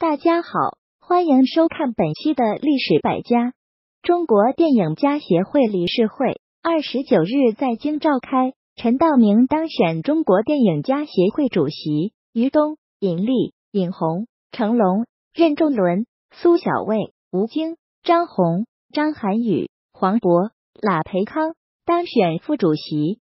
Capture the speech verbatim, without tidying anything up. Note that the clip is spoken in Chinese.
大家好，欢迎收看本期的历史百家。中国电影家协会理事会二十九日在京召开，陈道明当选中国电影家协会主席，于东、尹力、尹红、成龙、任仲伦、苏小卫、吴京、张宏、张涵予、黄渤、喇培康当选副主席。